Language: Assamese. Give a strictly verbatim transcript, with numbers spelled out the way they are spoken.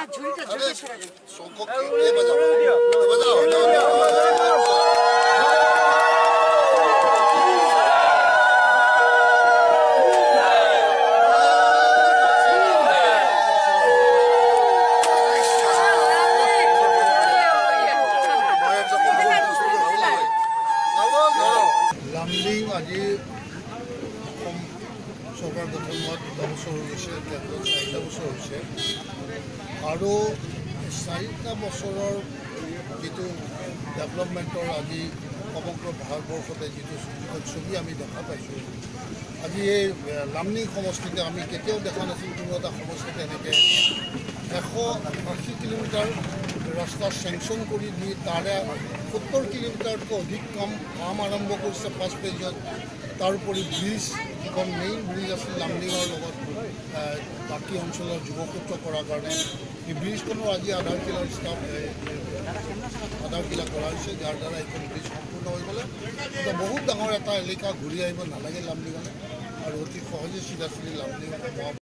Lumding আজি সরকার গঠন হওয়ার দুটা বছর হয়েছে কেন্দ্র চারিটা বছর হয়েছে আৰু চারিটা বছৰৰ যেটো ডেভেলপমেন্টৰ আজি সমগ্র ভাৰতবৰ্ষতে যেটো ছবি আমি দেখা পাইছোঁ আজি এই লামডিং সমষ্টিতে আমি কেতিয়াও দেখা নাছিল কোনো এটা সমষ্টিতে এনেকে এশ আশী কিলোমিটাৰ ৰাস্তা চেংচন কৰি দি তাৰে সত্তৰ কিলোমিটাৰতকৈ অধিক কাম কাম আৰম্ভ কৰিছে ফাৰ্ষ্ট পেজত তাৰোপৰি ব্ৰিজ যিখন মেইন ব্ৰিজ আছিল লামডিঙৰ লগত বাকী অঞ্চলৰ যুৱসূত্ৰ কৰাৰ কাৰণে এই ব্ৰিজখনৰ আজি আধাৰশিলাৰ ষ্টাফ আধাৰশিলা কৰা হৈছে যাৰ দ্বাৰা এইখন ব্ৰিজ সম্পূৰ্ণ হৈ গ'লে এটা বহুত ডাঙৰ এটা এলেকা ঘূৰি আহিব নালাগে লামডিঙলৈ আৰু অতি সহজে চিধা চিধি লামডিং